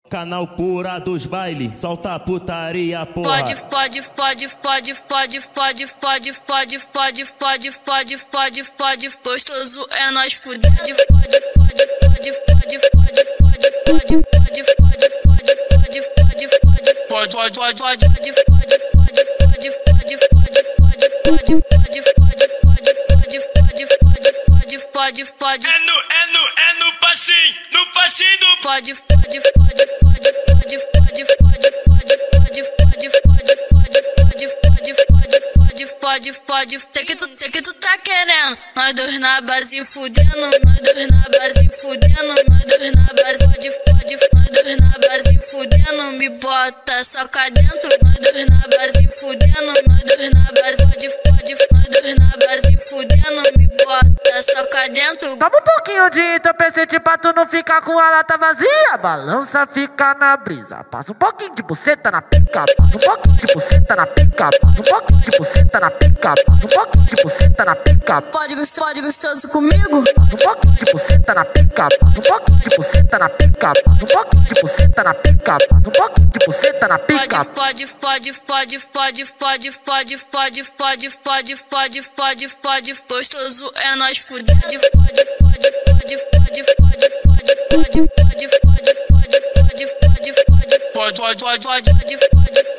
Canal Pura dos baile, solta a putaria, porra. Pode, gostoso é nós fuder. É no passinho do pode, sei que tu tá querendo. Nós dois na base fudendo, nós dois na base fudendo, nós dois na base nós dois na base fudendo, me bota soca dentro, nós dois na base fudendo, nós dois na base nós dois na base fudendo, me bota soca dentro. Toma um pouquinho de entorpecente pra tu não ficar com a lata vazia. Balança, fica na brisa. Passa um pouquinho de buceta na pica. Passa um pouquinho de buceta na pica. Passa um pouquinho de buceta na pica. Passa um pouquinho de buceta na pica. Pode gostoso comigo. Passa um pouquinho de buceta na pica. Passa um pouquinho de buceta na pica. Passa um pouquinho de buceta na pica. Passa um pouquinho de buceta na pica. Pode, gostoso é nós fuder. Pode.